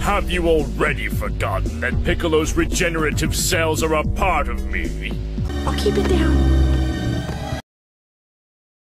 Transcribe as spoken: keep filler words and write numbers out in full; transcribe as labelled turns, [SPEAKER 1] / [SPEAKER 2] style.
[SPEAKER 1] Have you already forgotten that Piccolo's regenerative cells are a part of me?
[SPEAKER 2] I'll keep it down.